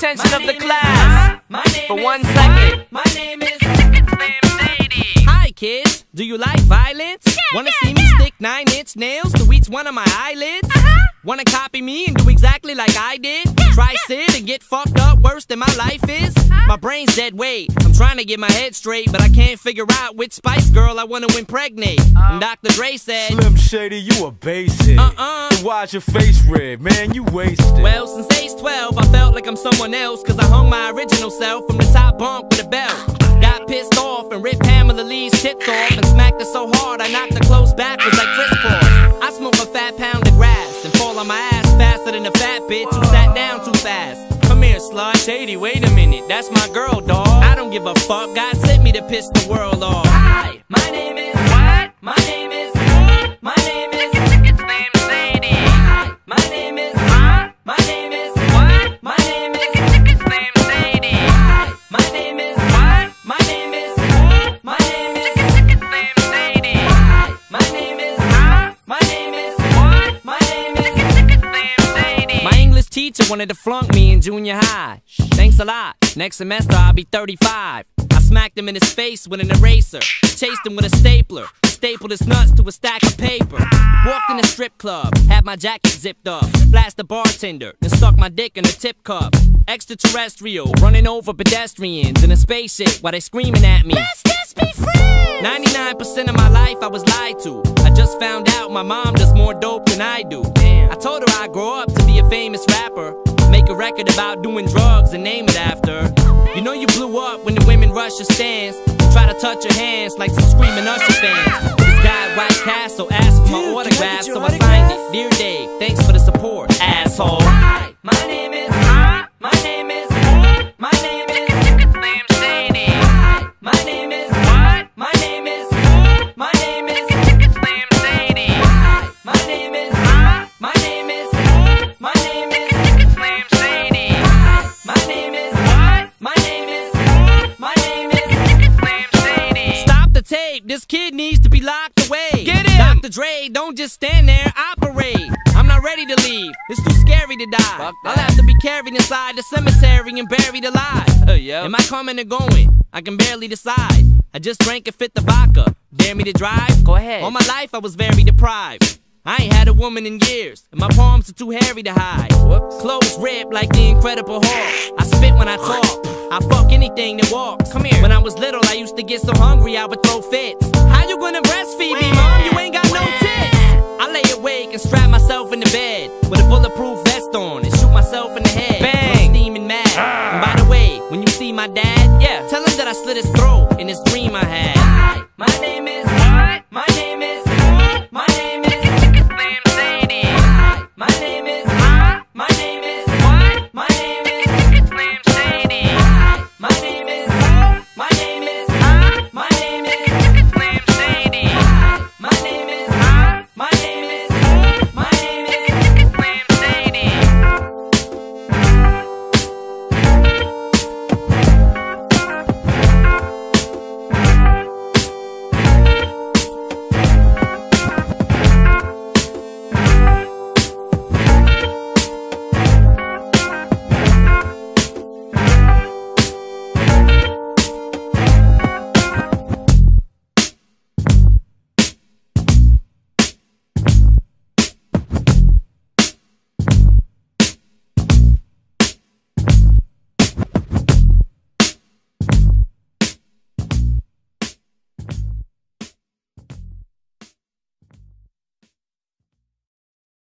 attention of the class for 1 second. My name is Shady. Hi kids, do you like violence? Wanna see me stick 9-inch nails to each one of my eyelids? Wanna copy me and do exactly like I did? Try sit and get fucked up worse than my life is? My brain's dead weight, I'm trying to get my head straight, but I can't figure out which Spice Girl I wanna impregnate. And Dr. Dre said, Slim Shady, you a basehead. Then why's your face red? Man, you wasted. Well, since age 12, I felt like I'm someone else, cause I hung my original self from the top bunk with a belt. Got pissed off and ripped Pamela Lee's tits off and smacked her so hard I knocked her clothes backwards like crisscross. I smoke a fat pound of grass and fall on my ass faster than a fat bitch who sat down too fast. Come here, slut. Shady, wait a minute, that's my girl, dawg. I don't give a fuck, God sent me to piss the world off. Hi, my name is what? My name is my name is It's named Shady. Hi, my name is my name is What? My name is It's named Shady. Hi, my name is What? My name is my name is It's named Shady. Hi, my name is my name is What? My name is It's named Shady. My English teacher wanted to flunk me in junior high. Thanks a lot. Next semester I'll be 35. I smacked him in his face with an eraser. Chased him with a stapler. Stapled his nuts to a stack of paper. Walked in a strip club. Had my jacket zipped up. Blasted the bartender. Then stuck my dick in a tip cup. Extraterrestrial. Running over pedestrians in a spaceship while they screaming at me. Let's just be friends. 99% of my life I was lied to. I just found out my mom does more dope than I do. I told her I'd grow up to be a famous rapper. Make a record about doing drugs and name it after. You know you blew up when the women rush your stands and try to touch your hands like some screaming Usher fans. This guy at White Castle asked for my autograph, so I signed it. Dear Dave, thanks for the support, asshole. Hi, my name is my name is my name is It's named Shady. Hi, my name is What? My name is my name is It's named Shady. Hi, my name is my name is my name is It's named Shady. Hi, my name is What? my name is my name is It's named Shady. Stop the tape, this kid needs to be locked away. Get him! Dr. Dre, don't just stand there, operate. I'm not ready to leave, it's too scary to die. I'll have to be carried inside the cemetery and buried alive. Am I coming or going? I can barely decide. I just drank and fit the vodka. Dare me to drive? Go ahead. All my life I was very deprived. I ain't had a woman in years, and my palms are too hairy to hide. Clothes ripped like the Incredible Hulk. I spit when I talk. I fuck anything that walks. Come here. When I was little, I used to get so hungry I would throw fits. How you gonna breastfeed me, mom? You ain't got no tits. I lay awake and strap myself in the bed with a bulletproof vest on and shoot myself in the head. Bang! I'm steaming mad. And by the way, when you see my dad, tell him that I slit his throat in this dream I had. Hi, my name is